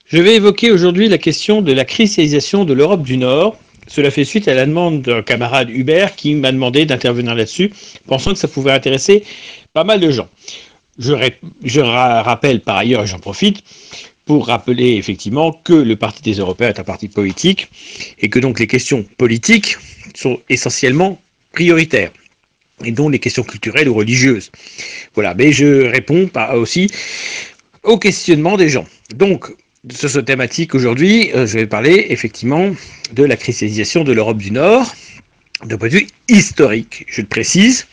Je vais évoquer aujourd'hui la question de la christianisation de l'Europe du Nord. Cela fait suite à la demande d'un camarade Hubert qui m'a demandé d'intervenir là-dessus, pensant que ça pouvait intéresser pas mal de gens. Je rappelle par ailleurs, et j'en profite, pour rappeler effectivement que le Parti des Européens est un parti politique et que donc les questions politiques sont essentiellement prioritaires et dont les questions culturelles ou religieuses. Voilà, mais je réponds aussi aux questionnements des gens. Donc, sur ce thématique aujourd'hui, je vais parler effectivement de la christianisation de l'Europe du Nord, d'un point de vue historique, je le précise.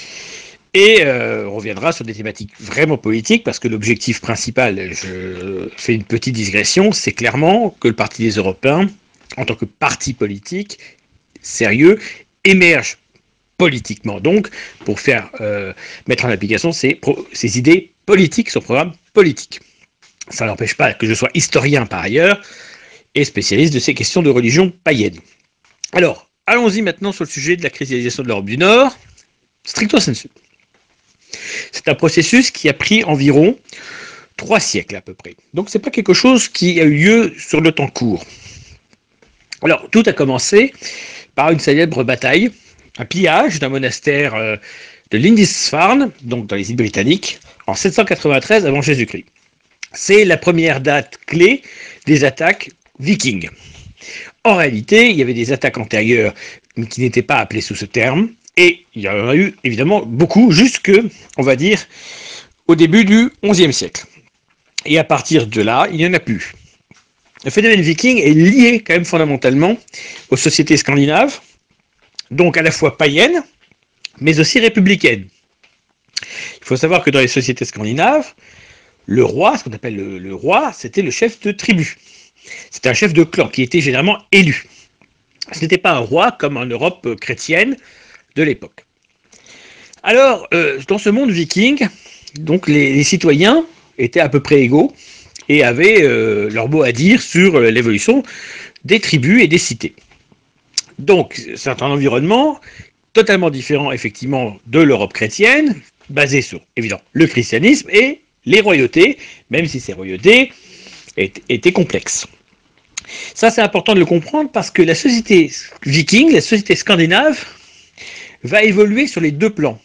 Et on reviendra sur des thématiques vraiment politiques, parce que l'objectif principal, je fais une petite digression, c'est clairement que le Parti des Européens, en tant que parti politique sérieux, émerge politiquement, donc, pour faire mettre en application ses idées politiques, son programme politique. Ça n'empêche pas que je sois historien par ailleurs, et spécialiste de ces questions de religion païenne. Alors, allons-y maintenant sur le sujet de la christianisation de l'Europe du Nord, stricto sensu. C'est un processus qui a pris environ 3 siècles à peu près. Donc c'est pas quelque chose qui a eu lieu sur le temps court. Alors tout a commencé par une célèbre bataille, un pillage d'un monastère de Lindisfarne, donc dans les îles Britanniques, en 793 avant Jésus-Christ. C'est la première date clé des attaques vikings. En réalité, il y avait des attaques antérieures qui n'étaient pas appelées sous ce terme, et il y en a eu évidemment beaucoup jusque, on va dire, au début du XIe siècle. Et à partir de là, il n'y en a plus. Le phénomène viking est lié quand même fondamentalement aux sociétés scandinaves, donc à la fois païennes, mais aussi républicaines. Il faut savoir que dans les sociétés scandinaves, le roi, ce qu'on appelle le roi, c'était le chef de tribu. C'était un chef de clan qui était généralement élu. Ce n'était pas un roi comme en Europe chrétienne de l'époque. Alors, dans ce monde viking, donc les citoyens étaient à peu près égaux et avaient leur mot à dire sur l'évolution des tribus et des cités. Donc, c'est un environnement totalement différent, effectivement, de l'Europe chrétienne, basé sur, évidemment, le christianisme et les royautés, même si ces royautés étaient complexes. Ça, c'est important de le comprendre parce que la société viking, la société scandinave, va évoluer sur les deux plans,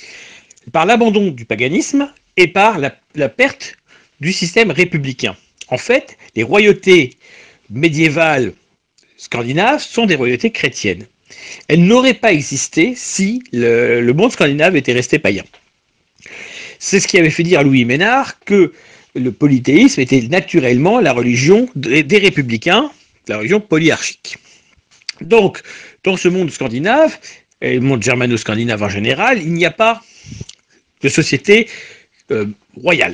par l'abandon du paganisme et par la perte du système républicain. En fait, les royautés médiévales scandinaves sont des royautés chrétiennes. Elles n'auraient pas existé si le monde scandinave était resté païen. C'est ce qui avait fait dire à Louis Ménard que le polythéisme était naturellement la religion des républicains, la religion polyarchique. Donc, dans ce monde scandinave, et le monde germano-scandinave en général, il n'y a pas de société royale.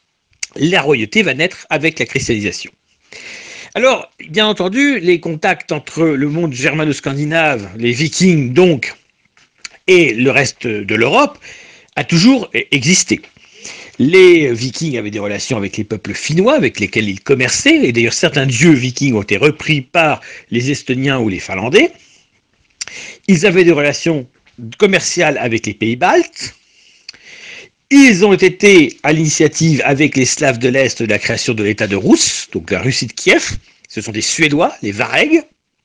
La royauté va naître avec la christianisation. Alors, bien entendu, les contacts entre le monde germano-scandinave, les vikings donc, et le reste de l'Europe, a toujours existé. Les vikings avaient des relations avec les peuples finnois, avec lesquels ils commerçaient, et d'ailleurs certains dieux vikings ont été repris par les Estoniens ou les Finlandais. Ils avaient des relations commerciales avec les pays baltes. Ils ont été à l'initiative avec les Slaves de l'Est de la création de l'État de Rus, donc la Russie de Kiev. Ce sont des Suédois, les Varegs.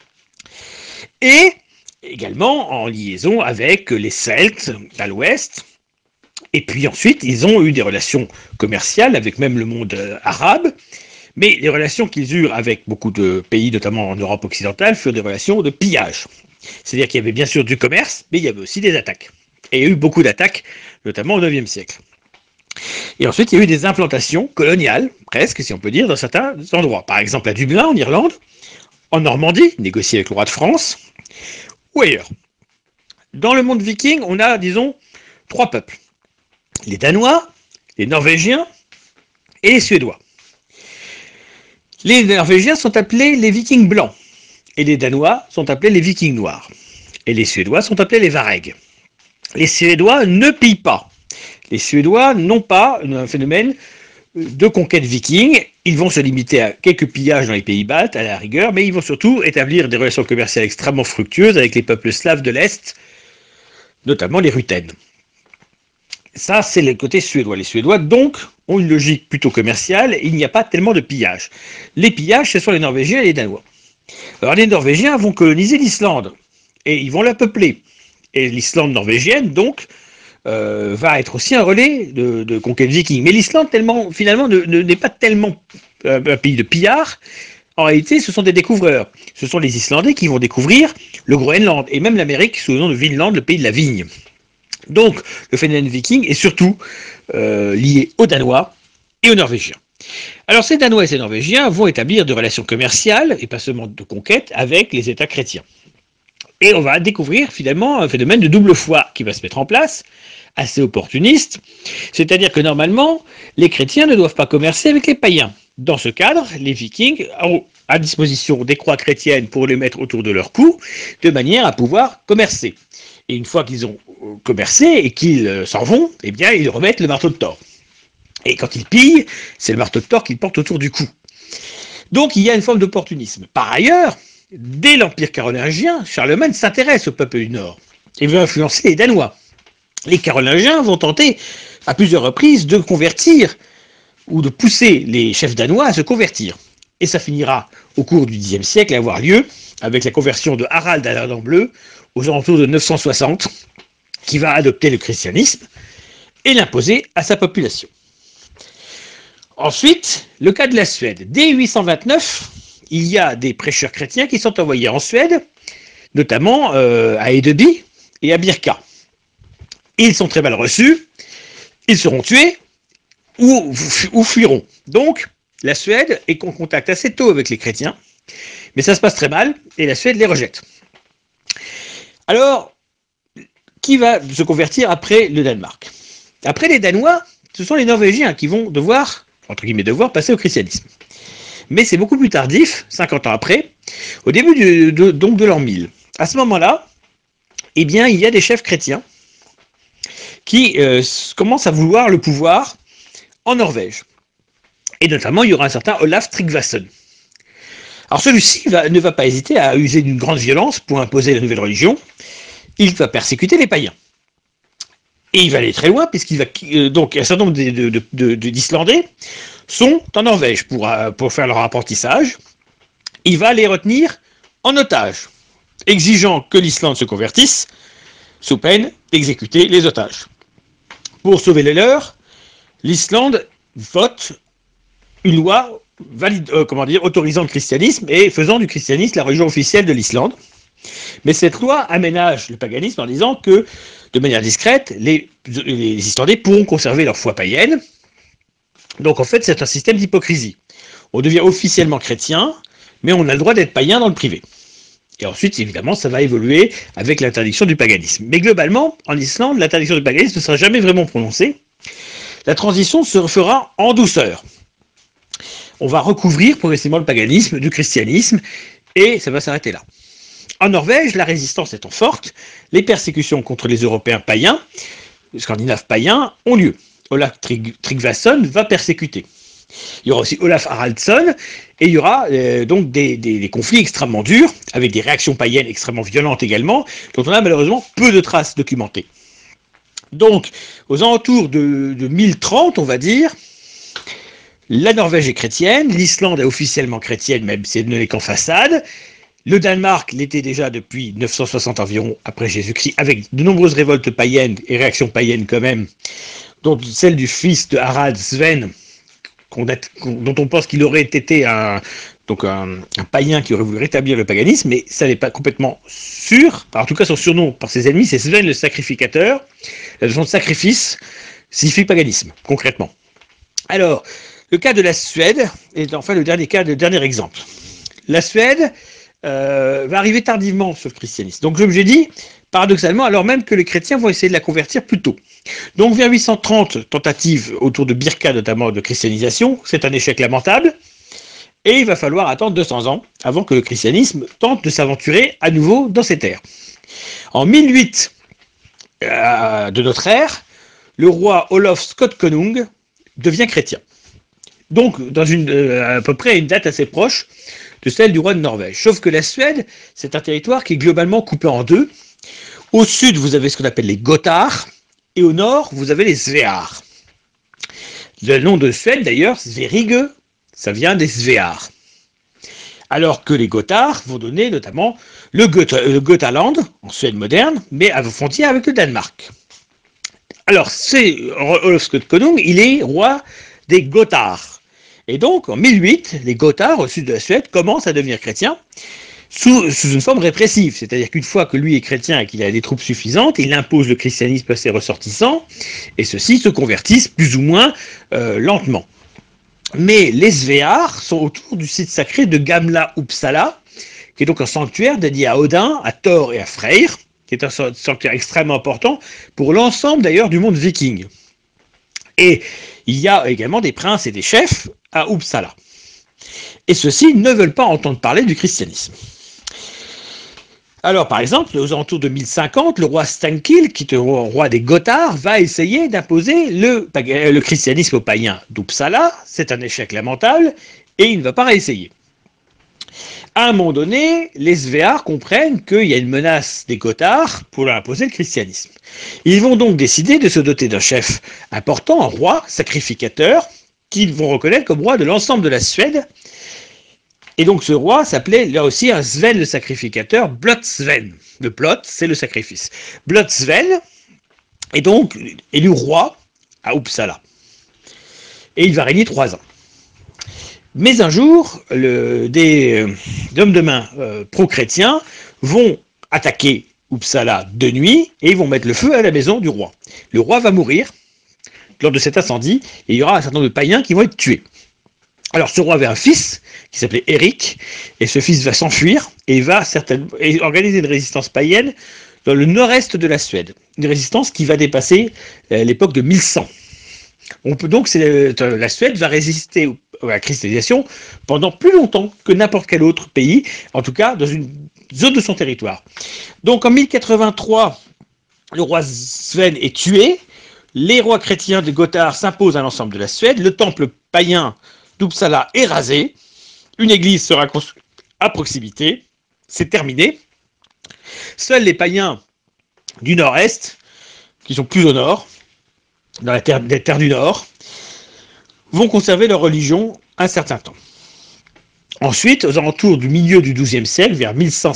Et également en liaison avec les Celtes à l'ouest. Et puis ensuite, ils ont eu des relations commerciales avec même le monde arabe. Mais les relations qu'ils eurent avec beaucoup de pays, notamment en Europe occidentale, furent des relations de pillage. C'est-à-dire qu'il y avait bien sûr du commerce, mais il y avait aussi des attaques. Et il y a eu beaucoup d'attaques, notamment au IXe siècle. Et ensuite, il y a eu des implantations coloniales, presque, si on peut dire, dans certains endroits. Par exemple, à Dublin, en Irlande, en Normandie, négocié avec le roi de France, ou ailleurs. Dans le monde viking, on a, disons, 3 peuples. Les Danois, les Norvégiens et les Suédois. Les Norvégiens sont appelés les Vikings blancs. Et les Danois sont appelés les Vikings noirs. Et les Suédois sont appelés les Varegs. Les Suédois ne pillent pas. Les Suédois n'ont pas un phénomène de conquête viking. Ils vont se limiter à quelques pillages dans les pays baltes, à la rigueur, mais ils vont surtout établir des relations commerciales extrêmement fructueuses avec les peuples slaves de l'Est, notamment les Ruthènes. Ça, c'est le côté suédois. Les Suédois, donc, ont une logique plutôt commerciale. Il n'y a pas tellement de pillage. Les pillages, ce sont les Norvégiens et les Danois. Alors, les Norvégiens vont coloniser l'Islande et ils vont la peupler. Et l'Islande norvégienne, donc, va être aussi un relais de conquête viking. Mais l'Islande, finalement, n'est pas tellement un pays de pillards. En réalité, ce sont des découvreurs. Ce sont les Islandais qui vont découvrir le Groenland et même l'Amérique sous le nom de Vinland, le pays de la vigne. Donc, le phénomène viking est surtout lié aux Danois et aux Norvégiens. Alors, ces Danois et ces Norvégiens vont établir des relations commerciales, et pas seulement de conquête, avec les États chrétiens. Et on va découvrir finalement un phénomène de double foi qui va se mettre en place, assez opportuniste. C'est-à-dire que normalement, les chrétiens ne doivent pas commercer avec les païens. Dans ce cadre, les Vikings ont à disposition des croix chrétiennes pour les mettre autour de leur cou, de manière à pouvoir commercer. Et une fois qu'ils ont commercé et qu'ils s'en vont, eh bien, ils remettent le marteau de Thor. Et quand ils pillent, c'est le marteau de Thor qu'ils portent autour du cou. Donc il y a une forme d'opportunisme. Par ailleurs, dès l'Empire carolingien, Charlemagne s'intéresse au peuple du Nord et veut influencer les Danois. Les Carolingiens vont tenter à plusieurs reprises de convertir ou de pousser les chefs danois à se convertir. Et ça finira au cours du Xe siècle à avoir lieu avec la conversion de Harald à la Dent Bleue aux alentours de 960, qui va adopter le christianisme et l'imposer à sa population. Ensuite, le cas de la Suède. Dès 829, il y a des prêcheurs chrétiens qui sont envoyés en Suède, notamment à Hedeby et à Birka. Ils sont très mal reçus, ils seront tués ou fuiront. Donc, la Suède est en contact assez tôt avec les chrétiens, mais ça se passe très mal et la Suède les rejette. Alors, qui va se convertir après le Danemark? Après les Danois, ce sont les Norvégiens qui vont devoir, entre guillemets devoir, passer au christianisme. Mais c'est beaucoup plus tardif, 50 ans après, au début de l'an 1000. À ce moment-là, eh bien, il y a des chefs chrétiens qui commencent à vouloir le pouvoir en Norvège. Et notamment, il y aura un certain Olaf Tryggvason. Alors celui-ci ne va pas hésiter à user d'une grande violence pour imposer la nouvelle religion. Il va persécuter les païens. Et il va aller très loin, puisqu'il va donc un certain nombre d'Islandais sont en Norvège pour faire leur apprentissage. Il va les retenir en otage, exigeant que l'Islande se convertisse, sous peine d'exécuter les otages. Pour sauver les leurs, l'Islande vote une loi autorisant le christianisme et faisant du christianisme la religion officielle de l'Islande. Mais cette loi aménage le paganisme en disant que, de manière discrète, les Islandais pourront conserver leur foi païenne. Donc en fait, c'est un système d'hypocrisie. On devient officiellement chrétien, mais on a le droit d'être païen dans le privé. Et ensuite, évidemment, ça va évoluer avec l'interdiction du paganisme. Mais globalement, en Islande, l'interdiction du paganisme ne sera jamais vraiment prononcée. La transition se fera en douceur. On va recouvrir progressivement le paganisme du christianisme, et ça va s'arrêter là. En Norvège, la résistance étant forte, les persécutions contre les Européens païens, les Scandinaves païens, ont lieu. Olaf Tryggvason va persécuter. Il y aura aussi Olaf Haraldsson, et il y aura donc des conflits extrêmement durs, avec des réactions païennes extrêmement violentes également, dont on a malheureusement peu de traces documentées. Donc, aux alentours de 1030, on va dire, la Norvège est chrétienne, l'Islande est officiellement chrétienne, même si elle ne l'est qu'en façade. Le Danemark l'était déjà depuis 960 environ après Jésus-Christ, avec de nombreuses révoltes païennes et réactions païennes quand même, dont celle du fils de Harald, Sven, dont on pense qu'il aurait été un païen qui aurait voulu rétablir le paganisme, mais ça n'est pas complètement sûr. En tout cas, son surnom par ses ennemis, c'est Sven le sacrificateur. La notion de sacrifice signifie paganisme, concrètement. Alors, le cas de la Suède est enfin le dernier exemple. La Suède va arriver tardivement sur le christianisme. Donc, comme j'ai dit, paradoxalement, alors même que les chrétiens vont essayer de la convertir plus tôt. Donc, vers 830, tentative autour de Birka, notamment de christianisation, c'est un échec lamentable. Et il va falloir attendre 200 ans avant que le christianisme tente de s'aventurer à nouveau dans ces terres. En 1008 de notre ère, le roi Olof Skotkonung devient chrétien. Donc, à peu près à une date assez proche de celle du roi de Norvège. Sauf que la Suède, c'est un territoire qui est globalement coupé en deux. Au sud, vous avez ce qu'on appelle les Gothards, et au nord, vous avez les Svear. Le nom de Suède, d'ailleurs, Sverige, ça vient des Svear. Alors que les Gothards vont donner notamment le Götaland, en Suède moderne, mais à vos frontières avec le Danemark. Alors, c'est Olof Konung, il est roi des Gothards. Et donc, en 1008, les Gothards, au sud de la Suède, commencent à devenir chrétiens sous une forme répressive. C'est-à-dire qu'une fois que lui est chrétien et qu'il a des troupes suffisantes, il impose le christianisme à ses ressortissants, et ceux-ci se convertissent plus ou moins lentement. Mais les Svear sont autour du site sacré de Gamla Uppsala, qui est donc un sanctuaire dédié à Odin, à Thor et à Freyr, qui est un sanctuaire extrêmement important pour l'ensemble d'ailleurs du monde viking. Et il y a également des princes et des chefs à Uppsala. Et ceux-ci ne veulent pas entendre parler du christianisme. Alors, par exemple, aux alentours de 1050, le roi Stankil, qui est le roi des Gothards, va essayer d'imposer le christianisme aux païens d'Uppsala. C'est un échec lamentable, et il ne va pas réessayer. À un moment donné, les Svear comprennent qu'il y a une menace des Gothards pour leur imposer le christianisme. Ils vont donc décider de se doter d'un chef important, un roi sacrificateur, qu'ils vont reconnaître comme roi de l'ensemble de la Suède. Et donc ce roi s'appelait là aussi un Sven le sacrificateur, Blodsven. Le Blot, c'est le sacrifice. Blodsven est donc élu roi à Uppsala. Et il va régner 3 ans. Mais un jour, des hommes de main pro-chrétiens vont attaquer Uppsala de nuit et ils vont mettre le feu à la maison du roi. Le roi va mourir lors de cet incendie et il y aura un certain nombre de païens qui vont être tués. Alors ce roi avait un fils qui s'appelait Eric, et ce fils va s'enfuir et il va organiser une résistance païenne dans le nord-est de la Suède. Une résistance qui va dépasser l'époque de 1100. On peut donc, la Suède va résister à la christianisation pendant plus longtemps que n'importe quel autre pays, en tout cas dans une zone de son territoire. Donc en 1083, le roi Sven est tué, les rois chrétiens de Gotthard s'imposent à l'ensemble de la Suède, le temple païen d'Uppsala est rasé, une église sera construite à proximité, c'est terminé. Seuls les païens du nord-est, qui sont plus au nord, dans les terres du nord, vont conserver leur religion un certain temps. Ensuite, aux alentours du milieu du XIIe siècle, vers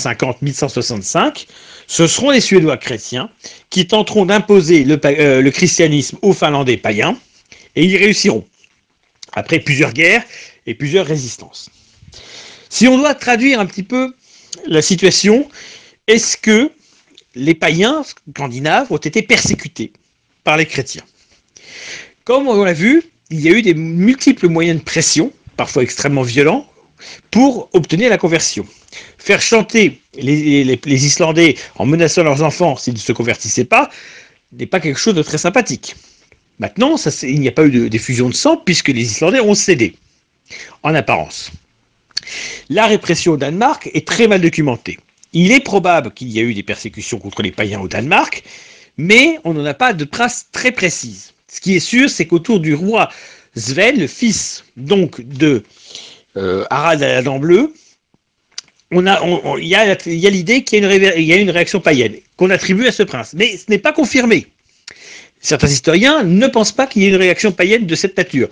1150-1165, ce seront les Suédois chrétiens qui tenteront d'imposer le christianisme aux Finlandais païens, et ils y réussiront, après plusieurs guerres et plusieurs résistances. Si on doit traduire un petit peu la situation, est-ce que les païens scandinaves ont été persécutés par les chrétiens? Comme on l'a vu, il y a eu des multiples moyens de pression, parfois extrêmement violents, pour obtenir la conversion. Faire chanter les Islandais en menaçant leurs enfants s'ils ne se convertissaient pas n'est pas quelque chose de très sympathique. Maintenant, il n'y a pas eu d'effusion de sang puisque les Islandais ont cédé, en apparence. La répression au Danemark est très mal documentée. Il est probable qu'il y a eu des persécutions contre les païens au Danemark, mais on n'en a pas de traces très précises. Ce qui est sûr, c'est qu'autour du roi Sven, le fils donc de Harald à la dent bleue, il y a l'idée qu'il y a une réaction païenne qu'on attribue à ce prince. Mais ce n'est pas confirmé. Certains historiens ne pensent pas qu'il y ait une réaction païenne de cette nature.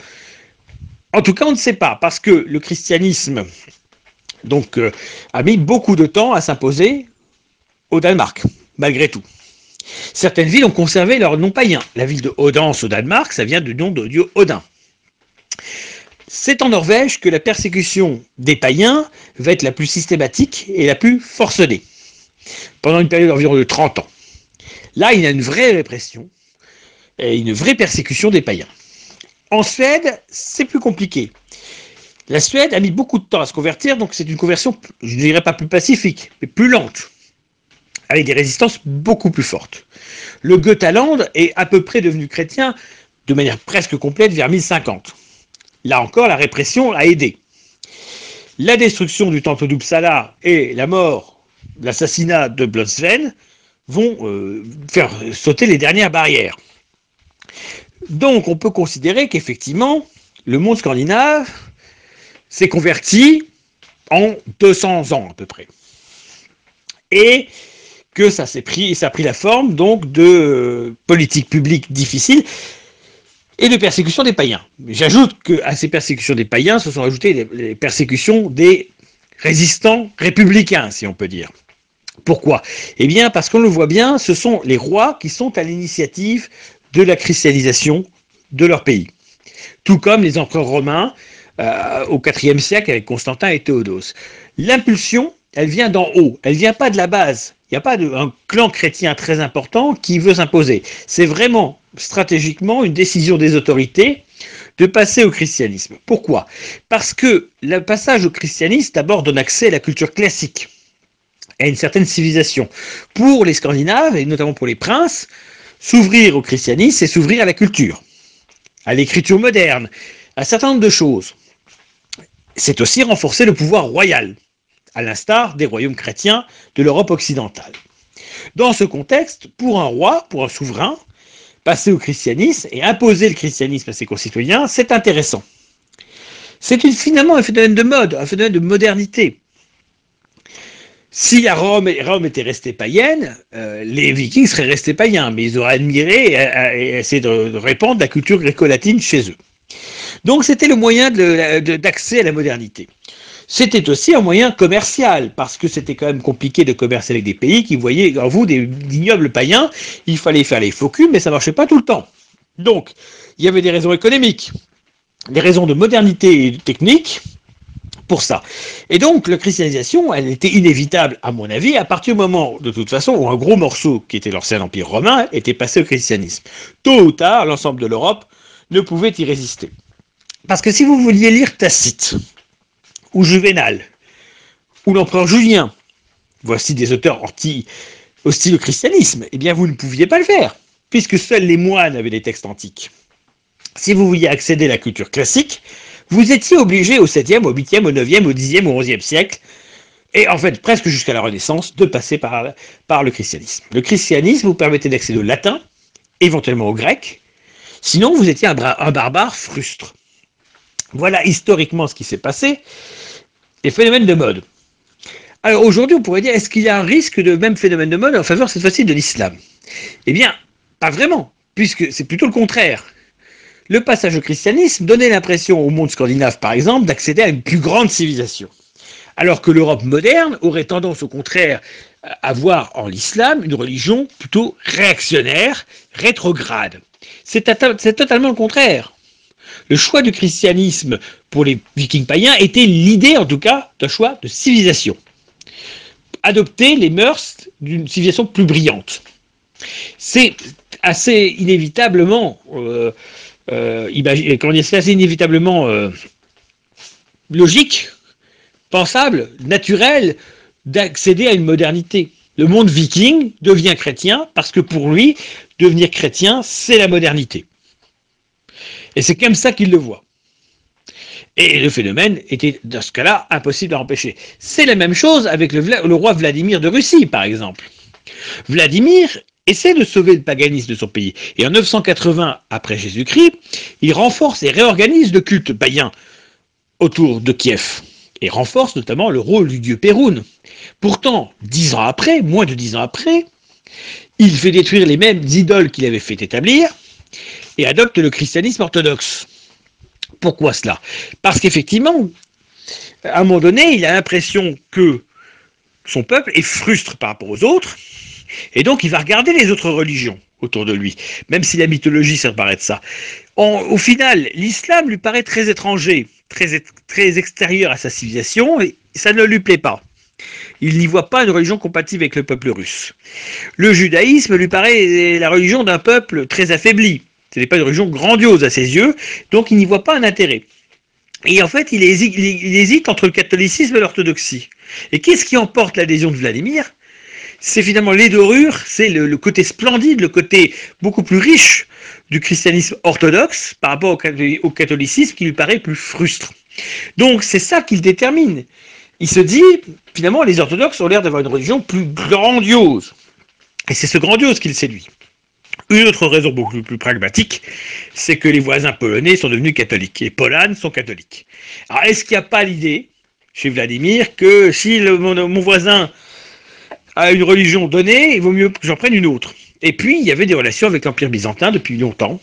En tout cas, on ne sait pas, parce que le christianisme donc, a mis beaucoup de temps à s'imposer au Danemark, malgré tout. Certaines villes ont conservé leur nom païen. La ville de Odense au Danemark, ça vient du nom de dieu Odin. C'est en Norvège que la persécution des païens va être la plus systématique et la plus forcenée, pendant une période d'environ de 30 ans. Là, il y a une vraie répression et une vraie persécution des païens. En Suède, c'est plus compliqué. La Suède a mis beaucoup de temps à se convertir, donc c'est une conversion, je ne dirais pas plus pacifique, mais plus lente, avec des résistances beaucoup plus fortes. Le Götaland est à peu près devenu chrétien de manière presque complète vers 1050. Là encore, la répression a aidé. La destruction du temple d'Uppsala et la mort, l'assassinat de Blodsven vont faire sauter les dernières barrières. Donc on peut considérer qu'effectivement, le monde scandinave s'est converti en 200 ans à peu près. Et que ça a pris la forme donc de politiques publiques difficiles et de persécution des païens. J'ajoute qu'à ces persécutions des païens se sont ajoutées les persécutions des résistants républicains, si on peut dire. Pourquoi? Eh bien, parce qu'on le voit bien, ce sont les rois qui sont à l'initiative de la christianisation de leur pays. Tout comme les empereurs romains au IVe siècle avec Constantin et Théodose. L'impulsion, elle vient d'en haut, elle ne vient pas de la base. Il n'y a pas un clan chrétien très important qui veut s'imposer. C'est vraiment stratégiquement une décision des autorités de passer au christianisme. Pourquoi? Parce que le passage au christianisme d'abord donne accès à la culture classique, à une certaine civilisation. Pour les Scandinaves, et notamment pour les princes, s'ouvrir au christianisme, c'est s'ouvrir à la culture, à l'écriture moderne, à un certain nombre de choses. C'est aussi renforcer le pouvoir royal, à l'instar des royaumes chrétiens de l'Europe occidentale. Dans ce contexte, pour un roi, pour un souverain, passer au christianisme et imposer le christianisme à ses concitoyens, c'est intéressant. C'est finalement un phénomène de mode, un phénomène de modernité. Si Rome était restée païenne, les Vikings seraient restés païens, mais ils auraient admiré et essayé de répandre la culture gréco-latine chez eux. Donc c'était le moyen d'accès à la modernité. C'était aussi un moyen commercial, parce que c'était quand même compliqué de commercer avec des pays qui voyaient en vous des ignobles païens. Il fallait faire les faux culs, mais ça ne marchait pas tout le temps. Donc, il y avait des raisons économiques, des raisons de modernité et de technique pour ça. Et donc, la christianisation, elle était inévitable, à mon avis, à partir du moment, de toute façon, où un gros morceau, qui était l'ancien empire romain, était passé au christianisme. Tôt ou tard, l'ensemble de l'Europe ne pouvait y résister. Parce que si vous vouliez lire Tacite, ou Juvénal, ou l'empereur Julien, voici des auteurs hostiles au christianisme, eh bien vous ne pouviez pas le faire, puisque seuls les moines avaient des textes antiques. Si vous vouliez accéder à la culture classique, vous étiez obligé au 7e, au 8e, au 9e, au 10e, au 11e siècle, et en fait presque jusqu'à la Renaissance, de passer par le christianisme. Le christianisme vous permettait d'accéder au latin, éventuellement au grec, sinon vous étiez un barbare frustre. Voilà historiquement ce qui s'est passé, les phénomènes de mode. Alors aujourd'hui, on pourrait dire, est-ce qu'il y a un risque de même phénomène de mode en faveur cette fois-ci de l'islam? Eh bien, pas vraiment, puisque c'est plutôt le contraire. Le passage au christianisme donnait l'impression au monde scandinave, par exemple, d'accéder à une plus grande civilisation. Alors que l'Europe moderne aurait tendance au contraire à voir en l'islam une religion plutôt réactionnaire, rétrograde. C'est totalement le contraire. Le choix du christianisme pour les vikings païens était l'idée, en tout cas, d'un choix de civilisation. Adopter les mœurs d'une civilisation plus brillante. C'est assez inévitablement, logique, pensable, naturel, d'accéder à une modernité. Le monde viking devient chrétien parce que pour lui, devenir chrétien, c'est la modernité. Et c'est comme ça qu'il le voit. Et le phénomène était, dans ce cas-là, impossible à empêcher. C'est la même chose avec le roi Vladimir de Russie, par exemple. Vladimir essaie de sauver le paganisme de son pays. Et en 980 après Jésus-Christ, il renforce et réorganise le culte païen autour de Kiev. Et renforce notamment le rôle du dieu Péroun. Pourtant, 10 ans après, moins de 10 ans après, il fait détruire les mêmes idoles qu'il avait fait établir, et adopte le christianisme orthodoxe. Pourquoi cela? Parce qu'effectivement, à un moment donné, il a l'impression que son peuple est frustre par rapport aux autres, et donc il va regarder les autres religions autour de lui, même si la mythologie ça paraît de ça. Au final, l'islam lui paraît très étranger, très extérieur à sa civilisation, et ça ne lui plaît pas. Il n'y voit pas une religion compatible avec le peuple russe. Le judaïsme lui paraît la religion d'un peuple très affaibli. Ce n'est pas une religion grandiose à ses yeux, donc il n'y voit pas un intérêt. Et en fait, il hésite entre le catholicisme et l'orthodoxie. Et qu'est-ce qui emporte l'adhésion de Vladimir? C'est finalement les dorures, c'est le côté splendide, le côté beaucoup plus riche du christianisme orthodoxe par rapport au catholicisme qui lui paraît plus frustre. Donc c'est ça qu'il détermine. Il se dit, finalement, les orthodoxes ont l'air d'avoir une religion plus grandiose. Et c'est ce grandiose qui le séduit. Une autre raison beaucoup plus pragmatique, c'est que les voisins polonais sont devenus catholiques, et Pologne sont catholiques. Alors est-ce qu'il n'y a pas l'idée, chez Vladimir, que si mon voisin à une religion donnée, il vaut mieux que j'en prenne une autre. Et puis, il y avait des relations avec l'Empire byzantin depuis longtemps.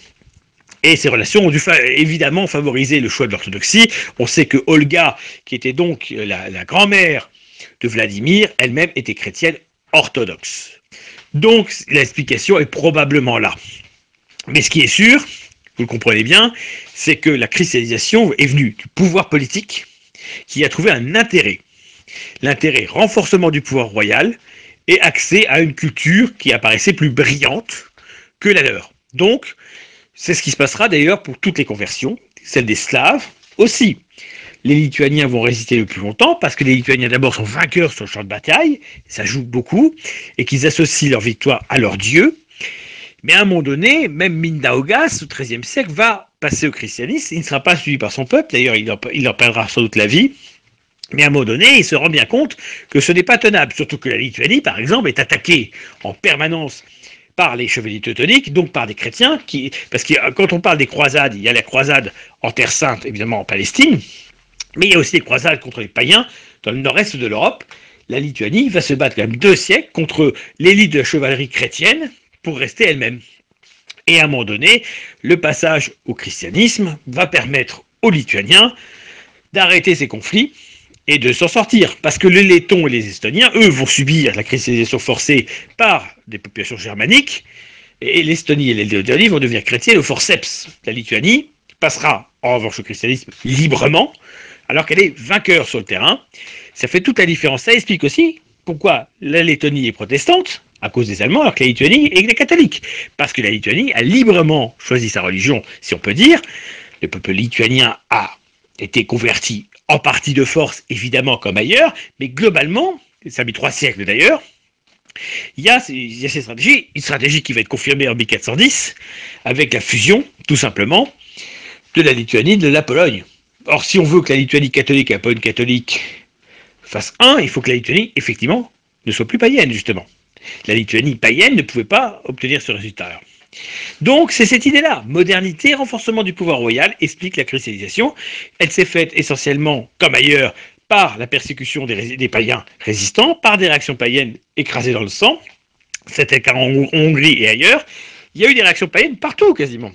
Et ces relations ont dû évidemment favoriser le choix de l'orthodoxie. On sait que Olga, qui était donc la grand-mère de Vladimir, elle-même était chrétienne orthodoxe. Donc l'explication est probablement là. Mais ce qui est sûr, vous le comprenez bien, c'est que la christianisation est venue du pouvoir politique qui a trouvé un intérêt. L'intérêt renforcement du pouvoir royal et accès à une culture qui apparaissait plus brillante que la leur. Donc, c'est ce qui se passera d'ailleurs pour toutes les conversions, celle des Slaves aussi. Les Lituaniens vont résister le plus longtemps parce que les Lituaniens d'abord sont vainqueurs sur le champ de bataille, ça joue beaucoup, et qu'ils associent leur victoire à leur dieu. Mais à un moment donné, même Mindaugas, au XIIIe siècle, va passer au christianisme. Il ne sera pas suivi par son peuple, d'ailleurs il en perdra sans doute la vie. Mais à un moment donné, il se rend bien compte que ce n'est pas tenable, surtout que la Lituanie, par exemple, est attaquée en permanence par les chevaliers teutoniques, donc par des chrétiens, parce que quand on parle des croisades, il y a la croisade en Terre Sainte, évidemment en Palestine, mais il y a aussi des croisades contre les païens dans le nord-est de l'Europe. La Lituanie va se battre quand même 2 siècles contre l'élite de la chevalerie chrétienne pour rester elle-même. Et à un moment donné, le passage au christianisme va permettre aux Lituaniens d'arrêter ces conflits et de s'en sortir. Parce que les Lettons et les Estoniens, eux, vont subir la christianisation forcée par des populations germaniques, et l'Estonie et les Lettonie vont devenir chrétiennes au forceps. La Lituanie passera en revanche au christianisme librement, alors qu'elle est vainqueur sur le terrain. Ça fait toute la différence. Ça explique aussi pourquoi la Lettonie est protestante, à cause des Allemands, alors que la Lituanie est catholique. Parce que la Lituanie a librement choisi sa religion, si on peut dire. Le peuple lituanien a été converti en partie de force, évidemment, comme ailleurs, mais globalement, ça a mis 3 siècles d'ailleurs, il y a cette stratégie, une stratégie qui va être confirmée en 1410, avec la fusion, tout simplement, de la Lituanie et de la Pologne. Or, si on veut que la Lituanie catholique et la Pologne catholique fassent un, il faut que la Lituanie, effectivement, ne soit plus païenne, justement. La Lituanie païenne ne pouvait pas obtenir ce résultat-là. Donc, c'est cette idée-là. Modernité, renforcement du pouvoir royal, explique la christianisation. Elle s'est faite essentiellement, comme ailleurs, par la persécution des païens résistants, par des réactions païennes écrasées dans le sang. C'était le cas en Hongrie et ailleurs. Il y a eu des réactions païennes partout, quasiment.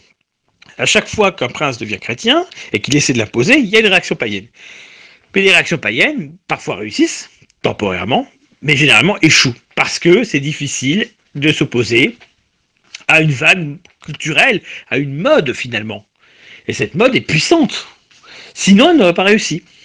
À chaque fois qu'un prince devient chrétien et qu'il essaie de l'imposer, il y a une réaction païenne. Mais les réactions païennes, parfois réussissent, temporairement, mais généralement échouent. Parce que c'est difficile de s'opposer à une vague culturelle, à une mode finalement. Et cette mode est puissante. Sinon, elle n'aurait pas réussi.